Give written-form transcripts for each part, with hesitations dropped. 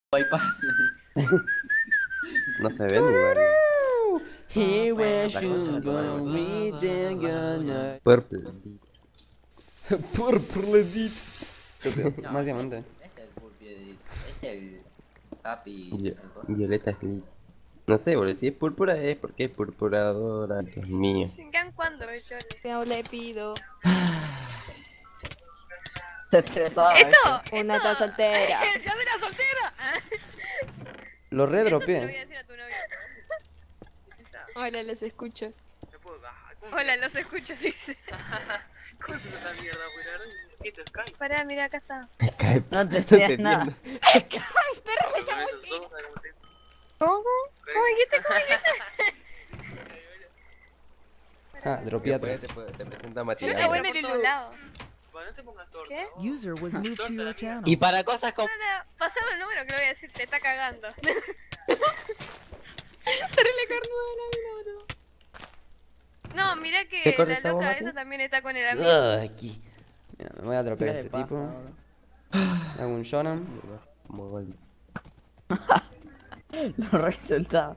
bypass. No se ven igual. Here where La you concha go, de tu we gonna. Purple. Purple Edit. Estúpido. No, Más diamante. Es el purple, es el papi. Vi- el cosa. Violeta Slit. No sé, boludo. Si es púrpura es porque es purpuradora. Dios mío. ¿Can cuándo yo No le pido Te estresaba, ¡Esto! una tal soltera. ¡Ya de la soltera! Lo Eso se lo voy a redropeé. decir a tu novio. Hola, les escucho. Hola, los escucho, dice. ¿Cómo es esta mierda, weón? ¿Qué te Skype? Pará, mira, acá está. Skype. No te No entiendes nada. ¿Cómo? ¿Cómo dijiste? ¿Cómo dijiste? Ah, dropeé Después atrás. te presenta Está Matías. bueno. Por el todos Lulu. lados. Bueno, no te pongas torta. ¿Qué? ¿no? User was moved to your channel. Y para cosas como. No, no, pasame el número que lo voy a decir, te está cagando. Terrible carnuda la mina, boludo. No, mira ¿Qué que corre la esta loca bomba, esa tú? también está con el amigo. Aquí. Mira, me voy a dropear a ¿Qué este le pasa, tipo. boludo? Hago un shonen. Como gol. Los resultados.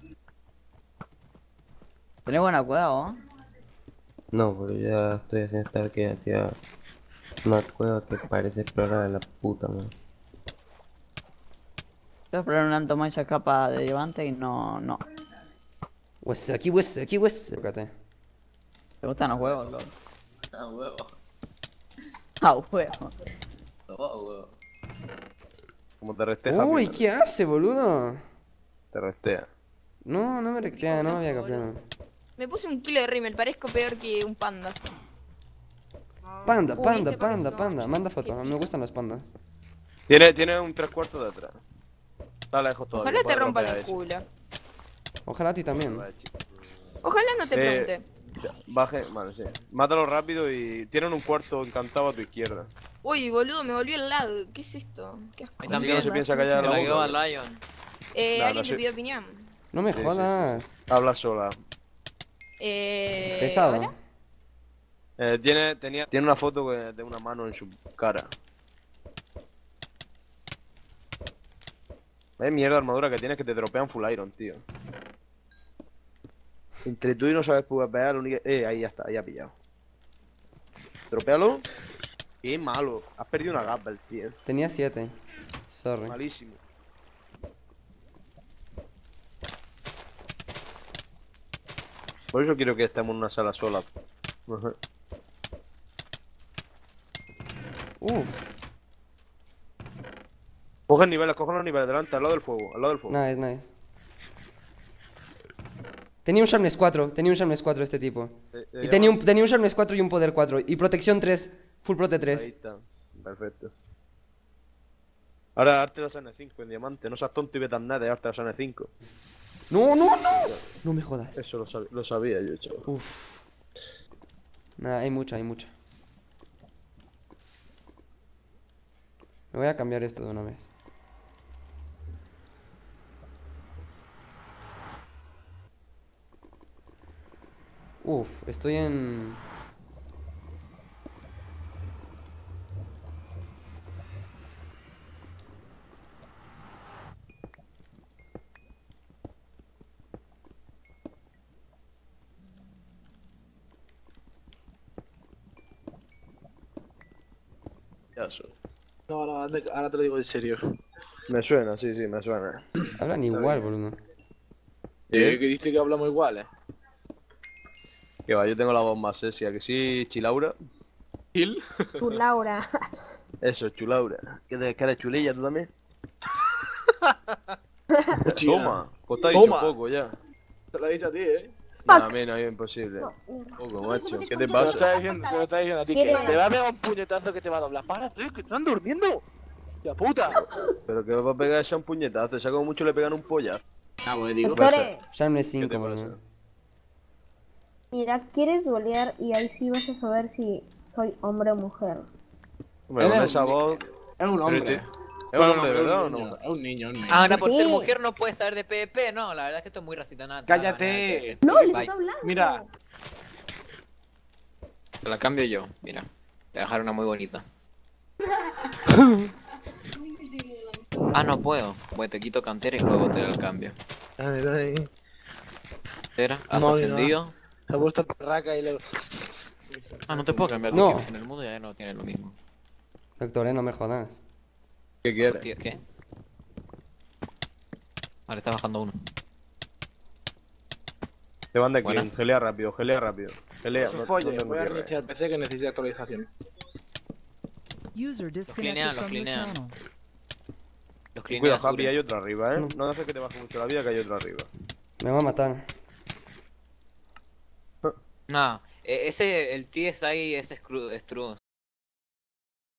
Tenés buena cueva, vos. No, pero ya estoy haciendo estar que hacía una cueva que parece explorar a la puta, man. Yo explorar una antomaya capa de diamante y no. Aquí, what's. Tócate. ¿Te gustan los huevos, loco? Ah, huevo. Ah, huevo. Huevo. Como te resté, Uy, Happy, ¿qué hace, boludo? te restea. No, no me recrea, no me había capeado. Me puse un kilo de rímel, parezco peor que un panda. Panda, Uy, panda, este panda, parece panda. un Manda ocho. foto, me gustan los pandas. Tiene un 3/4 de atrás. Está lejos todavía. Ojalá te puede rompan romper el a ese. culo. Ojalá a ti también. Vale, chico. Ojalá no te Eh, pregunte. Ya, baje, vale, sí. Mátalo rápido y tienen un cuarto encantado a tu izquierda. Uy, boludo, me volvió el lag. ¿Qué es esto? ¿Qué asco. Ahí Si también. no se piensa callar Me la la quedó boca. al Lion. No, ¿Alguien no te sé. pidió opinión? No me Sí, sí, jodas. sí. Habla sola. Pesado. ¿Hola? Tiene una foto de una mano en su cara. Mierda armadura que tienes que te dropean full iron, tío. Entre tú y no sabes PvP, lo único... ahí ya está, ahí ha pillado. Dropealo. Qué malo. Has perdido una gapa, el tío. Tenía 7. Sorry. Malísimo. Por eso quiero que estemos en una sala sola. Ajá. Uf, Coge los niveles delante, al lado del fuego, nice, nice. Tenía un Sharpness 4, este tipo. Y tenía un Sharpness 4 y un Poder 4. Y protección 3, full prote Ahí 3. está, perfecto. Ahora darte la N5 en diamante, no seas tonto y vete a nada de darte la N5. No, no, no. No me jodas. Eso lo sabía yo, chaval. Uf. Nada, hay mucha, hay mucha. Me voy a cambiar esto de una vez. Uf, estoy en... Ya soy. No, ahora te lo digo en serio. Me suena, sí, me suena. Hablan igual, boludo. ¿Eh? Que dice que hablamos iguales. Que va, yo tengo la voz más sesia, que sí, Chilaura. ¿Gil? Tu Laura. Eso, Chulaura. Que de cara chulilla tú también. Toma, pues te ha dicho Toma. poco ya. Te lo he dicho a ti, ¿eh? No, a mí no es imposible. Poco, macho. ¿Qué te Te lo pasa? está diciendo a ti que ¿Quieres? te va a pegar un puñetazo que te va a doblar. ¡Para, tío, que están durmiendo! ¡Ya puta! Pero que va a pegar ese un puñetazo, esa como mucho le pegan un pollazo. Ah, bueno, digo. Espere, Sharpness ¿Qué 5, te boludo. pasa? mira, ¿quieres bolear? Y ahí sí vas a saber si soy hombre o mujer. Hombre, con Él esa voz. Es un hombre. Pero ¿Es un hombre, verdad o no? Es un niño, Ahora por ser Sí. mujer no puedes saber de PvP, no, la verdad es que esto es muy racista nada. ¡Cállate! No, le Bye. estoy hablando. Mira. Te la cambio yo, mira. Te voy a dejar una muy bonita. Ah, no puedo. Pues te quito cantera y luego te da el cambio. Dale, dale. Cantera, has No, ascendido. Se ha puesto perraca y luego... Ah, no te puedo cambiar de No. equipo. En el mundo ya no tiene lo mismo. Doctor, no me jodas. ¿Qué quieres? Tío, ¿qué? Vale, está bajando uno. Te van de aquí, Buena. gelea rápido, gelea rápido. Gelea, Eso folle, tengo voy a tierra, reiniciar el PC que necesita actualización. User clinean, disconnected los from your clinean. channel. Los Cuidado, clineas Happy, hay Ure. otro arriba, No. No hace que te baje mucho la vida, que hay otro arriba. Me va a matar. Nah, ese, el TSI es Struz.